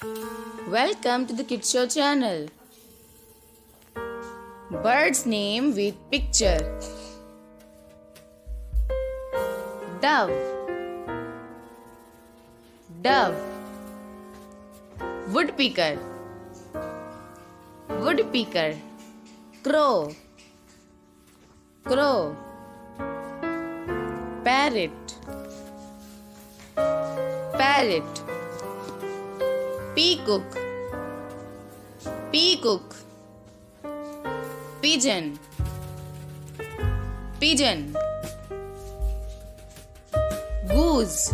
Welcome to the Kids Show channel. Bird's name with picture. Dove, dove. Woodpecker, woodpecker. Crow, crow. Parrot, parrot. Peacock, peacock. Pigeon, pigeon. Goose,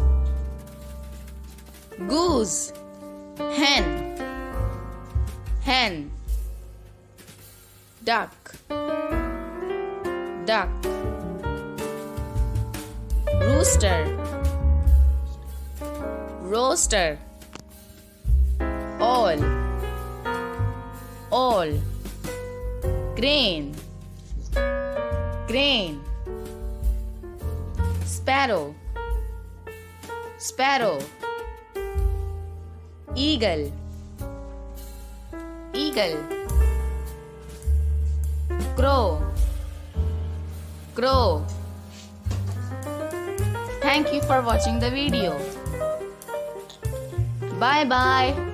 goose. Hen, hen. Duck, duck. Rooster, rooster. Owl, owl. Crane, crane. Sparrow, sparrow. Eagle, eagle. Crow, crow. Thank you for watching the video. Bye bye.